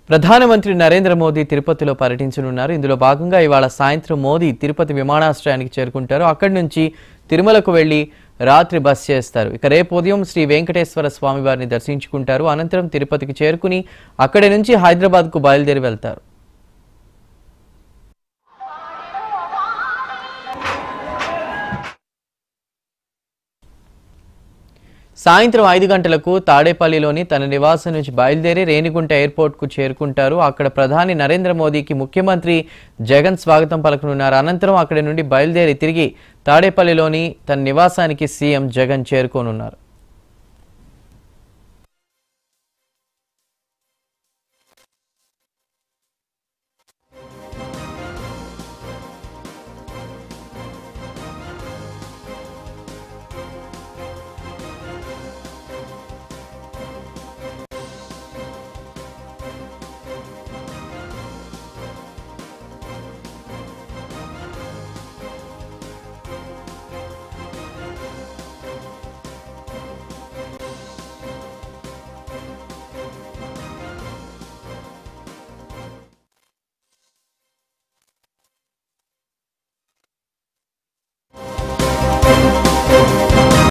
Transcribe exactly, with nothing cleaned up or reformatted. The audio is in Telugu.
ప్రధానమంత్రి నరేంద్ర మోదీ తిరుపతిలో పర్యటించనున్నారు. ఇందులో భాగంగా ఇవాళ సాయంత్రం మోదీ తిరుపతి విమానాశ్రయానికి చేరుకుంటారు. అక్కడి నుంచి తిరుమలకు వెళ్లి రాత్రి బస చేస్తారు. ఇక రేపు ఉదయం శ్రీ వెంకటేశ్వర స్వామి వారిని దర్శించుకుంటారు. అనంతరం తిరుపతికి చేరుకుని అక్కడి నుంచి హైదరాబాద్కు బయలుదేరి వెళ్తారు. సాయంత్రం ఐదు గంటలకు తాడేపల్లిలోని తన నివాసం నుంచి బయలుదేరి రేణిగుంట ఎయిర్పోర్ట్కు చేరుకుంటారు. అక్కడ ప్రధాని నరేంద్ర మోదీకి ముఖ్యమంత్రి జగన్ స్వాగతం పలకనున్నారు. అనంతరం అక్కడి నుండి బయలుదేరి తిరిగి తాడేపల్లిలోని తన నివాసానికి సీఎం జగన్ చేరుకోనున్నారు.